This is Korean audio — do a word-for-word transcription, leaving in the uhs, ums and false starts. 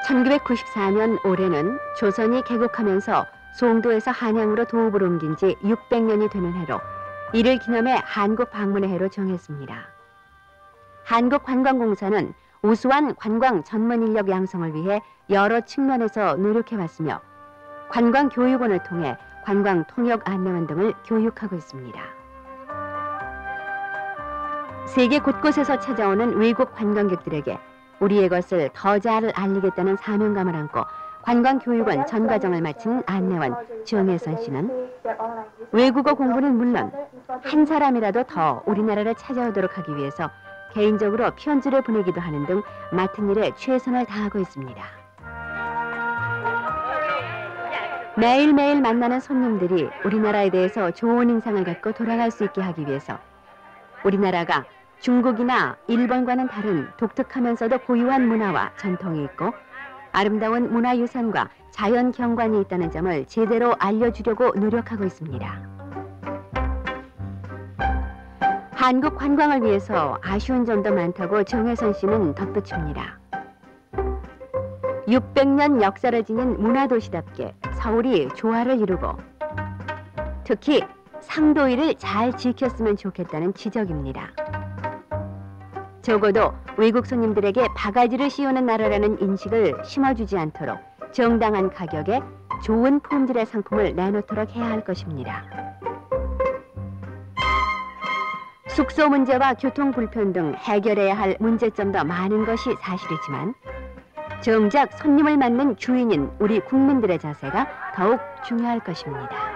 천구백구십사 년 올해는 조선이 개국하면서 송도에서 한양으로 도읍을 옮긴 지 육백 년이 되는 해로 이를 기념해 한국 방문의 해로 정했습니다. 한국관광공사는 우수한 관광 전문 인력 양성을 위해 여러 측면에서 노력해왔으며 관광교육원을 통해 관광 통역 안내원 등을 교육하고 있습니다. 세계 곳곳에서 찾아오는 외국 관광객들에게 우리의 것을 더 잘 알리겠다는 사명감을 안고 관광교육원 전과정을 마친 안내원 정혜선 씨는 외국어 공부는 물론 한 사람이라도 더 우리나라를 찾아오도록 하기 위해서 개인적으로 편지를 보내기도 하는 등 맡은 일에 최선을 다하고 있습니다. 매일매일 만나는 손님들이 우리나라에 대해서 좋은 인상을 갖고 돌아갈 수 있게 하기 위해서 우리나라가 중국이나 일본과는 다른 독특하면서도 고유한 문화와 전통이 있고 아름다운 문화유산과 자연경관이 있다는 점을 제대로 알려주려고 노력하고 있습니다. 한국 관광을 위해서 아쉬운 점도 많다고 정혜선 씨는 덧붙입니다. 육백 년 역사를 지닌 문화도시답게 서울이 조화를 이루고 특히 상도일을 잘 지켰으면 좋겠다는 지적입니다. 적어도 외국 손님들에게 바가지를 씌우는 나라라는 인식을 심어주지 않도록 정당한 가격에 좋은 품질의 상품을 내놓도록 해야 할 것입니다. 숙소 문제와 교통 불편 등 해결해야 할 문제점도 많은 것이 사실이지만 정작 손님을 맞는 주인인 우리 국민들의 자세가 더욱 중요할 것입니다.